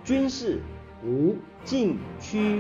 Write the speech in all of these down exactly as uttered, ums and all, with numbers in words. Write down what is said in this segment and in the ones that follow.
军事无禁区。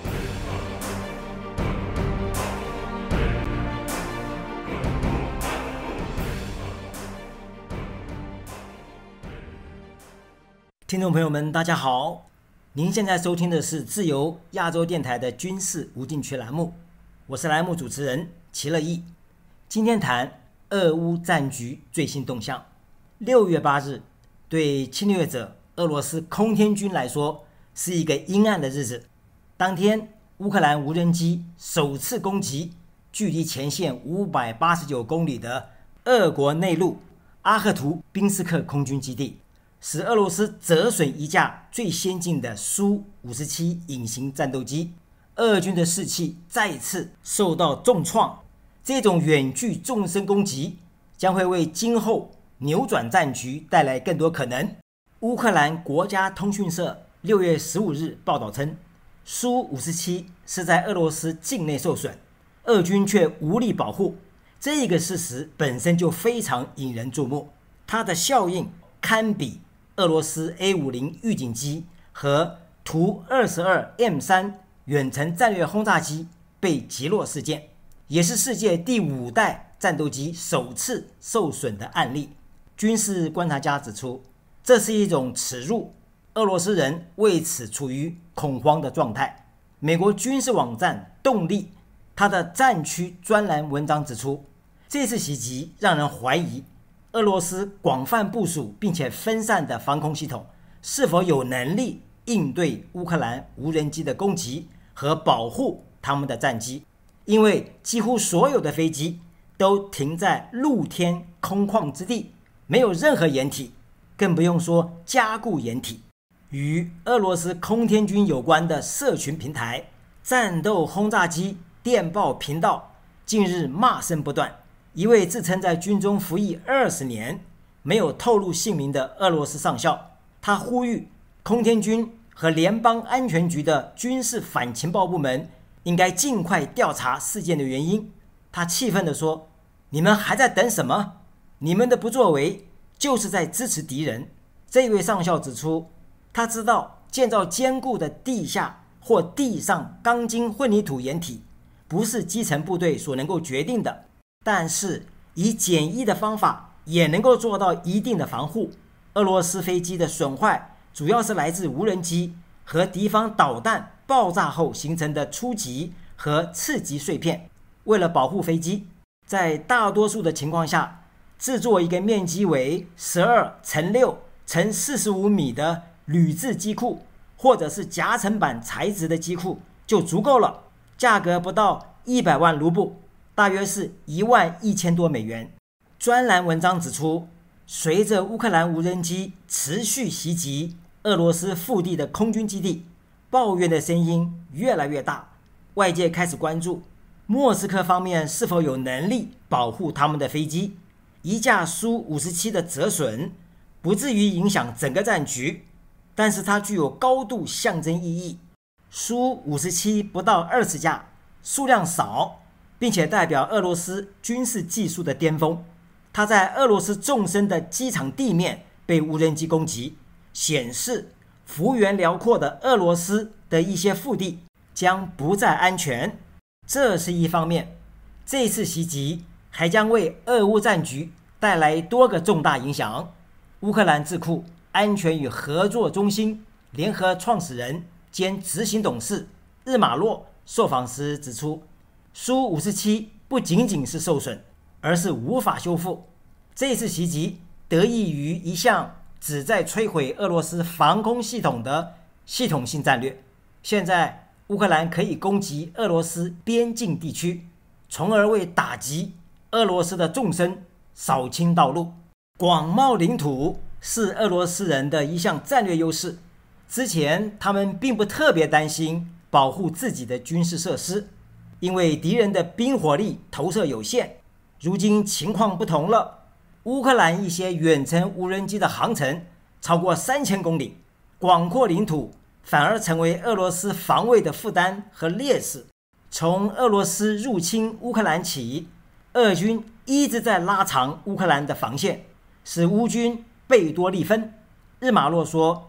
听众朋友们，大家好，您现在收听的是自由亚洲电台的军事无禁区栏目，我是栏目主持人齐乐意。今天谈俄乌战局最新动向。六月八日，对侵略者俄罗斯空天军来说是一个阴暗的日子。当天，乌克兰无人机首次攻击距离前线五百八十九公里的俄国内陆阿赫图宾斯克空军基地，使俄罗斯折损一架最先进的苏五十七隐形战斗机，俄军的士气再次受到重创。这种远距纵深攻击将会为今后扭转战局带来更多可能。乌克兰国家通讯社六月十五日报道称，苏五十七是在俄罗斯境内受损，俄军却无力保护。这个事实本身就非常引人注目，它的效应堪比俄罗斯 A 五十 预警机和图 二十二 M 三 远程战略轰炸机被击落事件，也是世界第五代战斗机首次受损的案例。军事观察家指出，这是一种耻辱，俄罗斯人为此处于恐慌的状态。美国军事网站动力它的战区专栏文章指出，这次袭击让人怀疑俄罗斯广泛部署并且分散的防空系统是否有能力应对乌克兰无人机的攻击和保护他们的战机，因为几乎所有的飞机都停在露天空旷之地，没有任何掩体，更不用说加固掩体。与俄罗斯空天军有关的社群平台、战斗轰炸机电报频道近日骂声不断。一位自称在军中服役二十年、没有透露姓名的俄罗斯上校，他呼吁空天军和联邦安全局的军事反情报部门应该尽快调查事件的原因。他气愤地说：“你们还在等什么？你们的不作为就是在支持敌人。”这位上校指出，他知道建造坚固的地下或地上钢筋混凝土掩体不是基层部队所能够决定的，但是以简易的方法也能够做到一定的防护。俄罗斯飞机的损坏主要是来自无人机和敌方导弹爆炸后形成的初级和次级碎片。为了保护飞机，在大多数的情况下，制作一个面积为十二乘六乘四十五米的铝制机库，或者是夹层板材质的机库就足够了，价格不到一百万卢布，大约是一万一千多美元。专栏文章指出，随着乌克兰无人机持续袭击俄罗斯腹地的空军基地，抱怨的声音越来越大。外界开始关注莫斯科方面是否有能力保护他们的飞机。一架苏五十七的折损不至于影响整个战局，但是它具有高度象征意义。苏五十七不到二十架，数量少，并且代表俄罗斯军事技术的巅峰。它在俄罗斯纵深的机场地面被无人机攻击，显示幅员辽阔的俄罗斯的一些腹地将不再安全。这是一方面，这次袭击还将为俄乌战局带来多个重大影响。乌克兰智库安全与合作中心联合创始人兼执行董事日马洛受访时指出，苏五十七不仅仅是受损，而是无法修复。这次袭击得益于一项旨在摧毁俄罗斯防空系统的系统性战略。现在乌克兰可以攻击俄罗斯边境地区，从而为打击俄罗斯的纵深扫清道路。广袤领土是俄罗斯人的一项战略优势，之前他们并不特别担心保护自己的军事设施，因为敌人的兵火力投射有限。如今情况不同了，乌克兰一些远程无人机的航程超过三千公里，广阔领土反而成为俄罗斯防卫的负担和劣势。从俄罗斯入侵乌克兰起，俄军一直在拉长乌克兰的防线，使乌军贝多利分。日马洛说，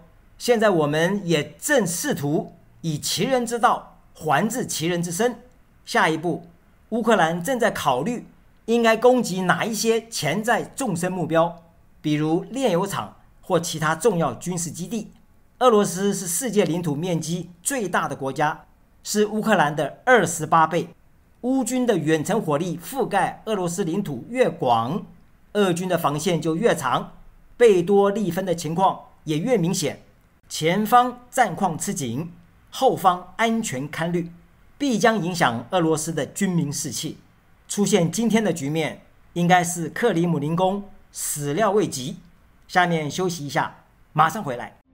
现在我们也正试图以其人之道还治其人之身。下一步，乌克兰正在考虑应该攻击哪一些潜在纵深目标，比如炼油厂或其他重要军事基地。俄罗斯是世界领土面积最大的国家，是乌克兰的二十八倍。乌军的远程火力覆盖俄罗斯领土越广，俄军的防线就越长，贝多利分的情况也越明显。前方战况吃紧，后方安全堪虑，必将影响俄罗斯的军民士气。出现今天的局面，应该是克里姆林宫始料未及。下面休息一下，马上回来。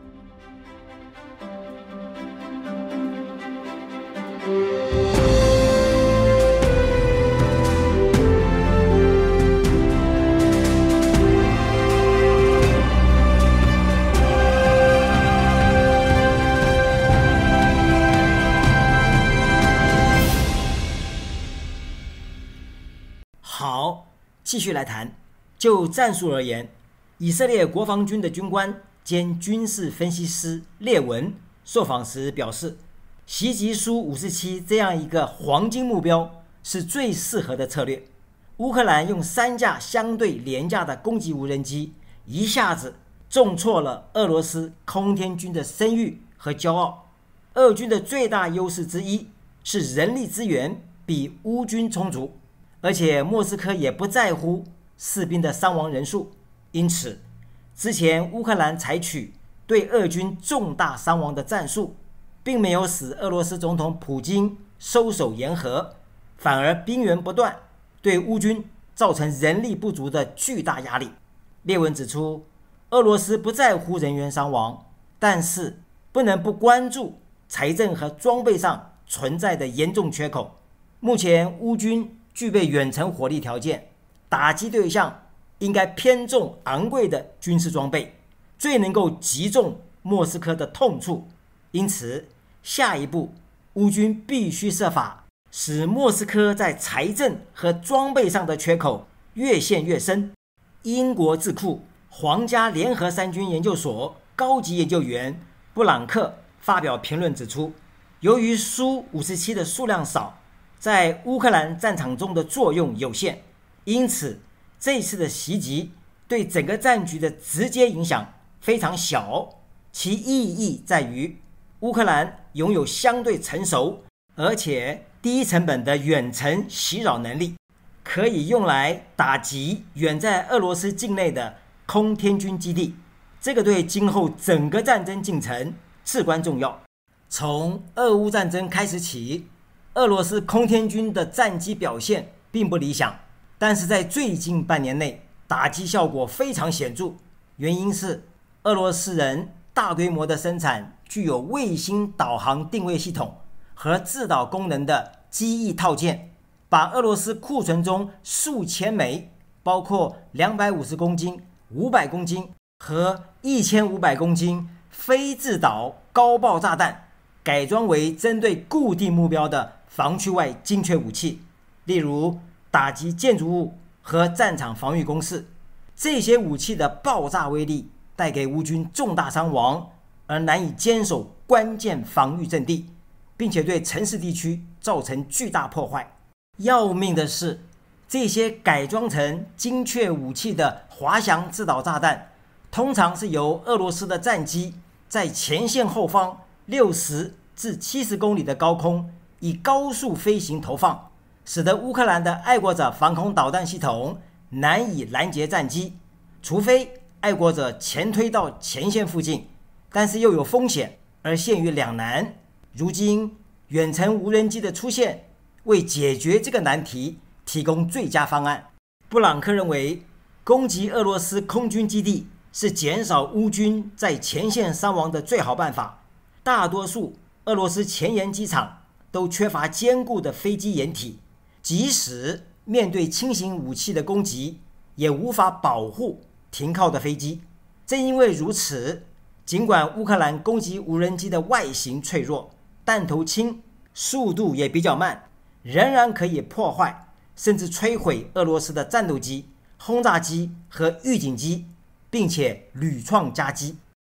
好，继续来谈。就战术而言，以色列国防军的军官兼军事分析师列文受访时表示，袭击苏五十七这样一个黄金目标是最适合的策略。乌克兰用三架相对廉价的攻击无人机，一下子重挫了俄罗斯空天军的声誉和骄傲。俄军的最大优势之一是人力资源比乌军充足，而且莫斯科也不在乎士兵的伤亡人数，因此之前乌克兰采取对俄军重大伤亡的战术，并没有使俄罗斯总统普京收手言和，反而兵源不断，对乌军造成人力不足的巨大压力。列文指出，俄罗斯不在乎人员伤亡，但是不能不关注财政和装备上存在的严重缺口。目前乌军具备远程火力条件，打击对象应该偏重昂贵的军事装备，最能够击中莫斯科的痛处。因此，下一步乌军必须设法使莫斯科在财政和装备上的缺口越陷越深。英国智库皇家联合三军研究所高级研究员布朗克发表评论指出，由于苏五十七的数量少，在乌克兰战场中的作用有限，因此这次的袭击对整个战局的直接影响非常小。其意义在于，乌克兰拥有相对成熟而且低成本的远程袭扰能力，可以用来打击远在俄罗斯境内的空天军基地。这个对今后整个战争进程至关重要。从俄乌战争开始起，俄罗斯空天军的战机表现并不理想，但是在最近半年内打击效果非常显著。原因是俄罗斯人大规模的生产具有卫星导航定位系统和制导功能的机翼套件，把俄罗斯库存中数千枚，包括两百五十公斤、五百公斤和一千五百公斤非制导高爆炸弹改装为针对固定目标的防区外精确武器，例如打击建筑物和战场防御工事。这些武器的爆炸威力带给乌军重大伤亡，而难以坚守关键防御阵地，并且对城市地区造成巨大破坏。要命的是，这些改装成精确武器的滑翔制导炸弹，通常是由俄罗斯的战机在前线后方六十至七十公里的高空以高速飞行投放，使得乌克兰的爱国者防空导弹系统难以拦截战机，除非爱国者前推到前线附近，但是又有风险而陷于两难。如今远程无人机的出现为解决这个难题提供最佳方案。布朗克认为，攻击俄罗斯空军基地是减少乌军在前线伤亡的最好办法。大多数俄罗斯前沿机场都缺乏坚固的飞机掩体，即使面对轻型武器的攻击，也无法保护停靠的飞机。正因为如此，尽管乌克兰攻击无人机的外形脆弱，弹头轻，速度也比较慢，仍然可以破坏甚至摧毁俄罗斯的战斗机、轰炸机和预警机，并且屡创佳绩。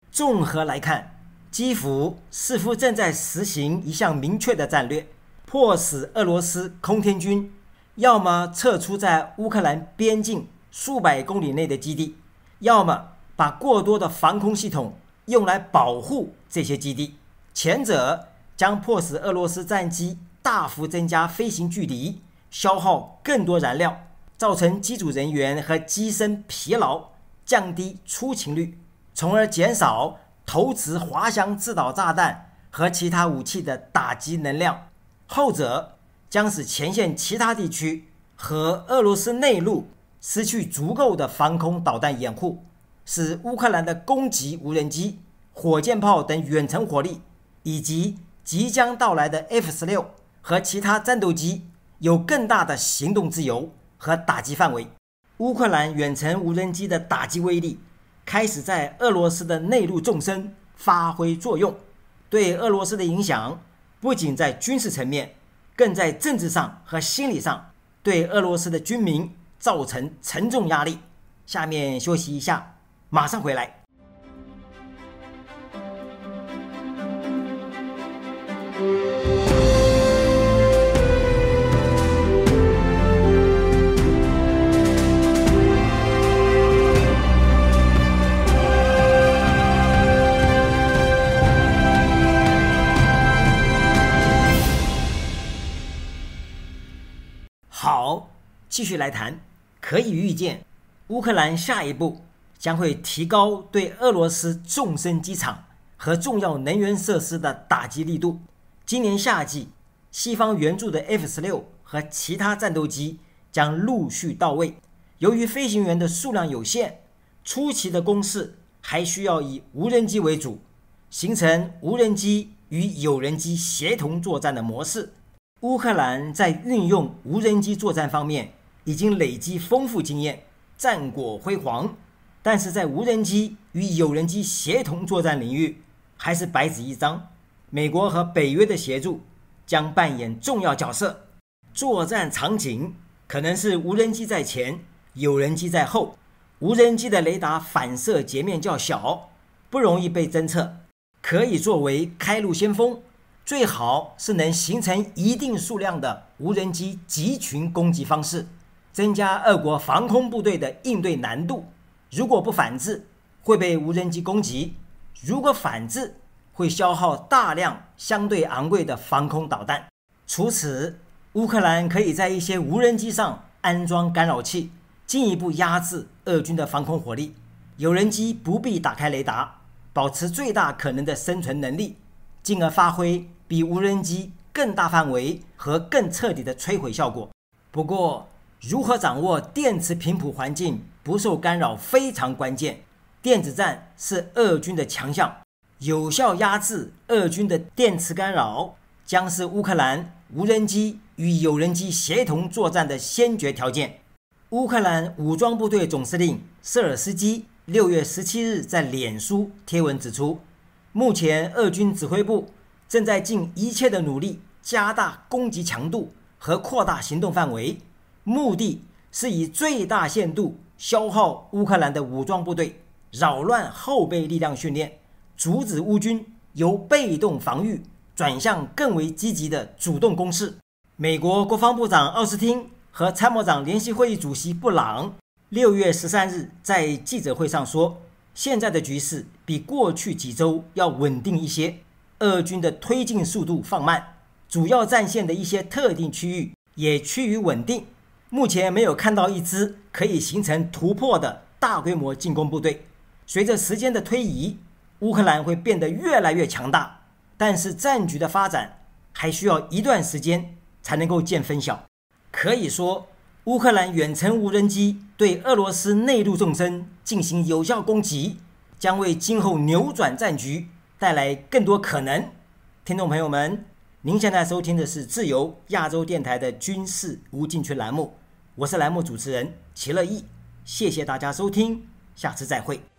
综合来看，基辅似乎正在实行一项明确的战略，迫使俄罗斯空天军要么撤出在乌克兰边境数百公里内的基地，要么把过多的防空系统用来保护这些基地。前者将迫使俄罗斯战机大幅增加飞行距离，消耗更多燃料，造成机组人员和机身疲劳，降低出勤率，从而减少投掷滑翔制导炸弹和其他武器的打击能量。后者将使前线其他地区和俄罗斯内陆失去足够的防空导弹掩护，使乌克兰的攻击无人机、火箭炮等远程火力，以及即将到来的 F 十六 和其他战斗机有更大的行动自由和打击范围。乌克兰远程无人机的打击威力开始在俄罗斯的内陆纵深发挥作用，对俄罗斯的影响不仅在军事层面，更在政治上和心理上对俄罗斯的军民造成沉重压力。下面休息一下，马上回来。好，继续来谈。可以预见，乌克兰下一步将会提高对俄罗斯纵深机场和重要能源设施的打击力度。今年夏季，西方援助的 F 十六 和其他战斗机将陆续到位。由于飞行员的数量有限，初期的攻势还需要以无人机为主，形成无人机与有人机协同作战的模式。乌克兰在运用无人机作战方面已经累积丰富经验，战果辉煌，但是在无人机与有人机协同作战领域还是白纸一张。美国和北约的协助将扮演重要角色，作战场景可能是无人机在前，有人机在后。无人机的雷达反射截面较小，不容易被侦测，可以作为开路先锋，最好是能形成一定数量的无人机集群攻击方式，增加俄国防空部队的应对难度。如果不反制，会被无人机攻击；如果反制，会消耗大量相对昂贵的防空导弹。除此，乌克兰可以在一些无人机上安装干扰器，进一步压制俄军的防空火力。有人机不必打开雷达，保持最大可能的生存能力，进而发挥比无人机更大范围和更彻底的摧毁效果。不过，如何掌握电磁频谱环境不受干扰非常关键。电子战是俄军的强项，有效压制俄军的电磁干扰将是乌克兰无人机与有人机协同作战的先决条件。乌克兰武装部队总司令舍尔斯基六月十七日在脸书贴文指出，目前俄军指挥部正在尽一切的努力加大攻击强度和扩大行动范围，目的是以最大限度消耗乌克兰的武装部队，扰乱后备力量训练，阻止乌军由被动防御转向更为积极的主动攻势。美国国防部长奥斯汀和参谋长联席会议主席布朗六月十三日在记者会上说，现在的局势比过去几周要稳定一些，俄军的推进速度放慢，主要战线的一些特定区域也趋于稳定。目前没有看到一支可以形成突破的大规模进攻部队。随着时间的推移，乌克兰会变得越来越强大，但是战局的发展还需要一段时间才能够见分晓。可以说，乌克兰远程无人机对俄罗斯内陆纵深进行有效攻击，将为今后扭转战局带来更多可能。听众朋友们，您现在收听的是自由亚洲电台的军事无禁区栏目，我是栏目主持人齐乐意，谢谢大家收听，下次再会。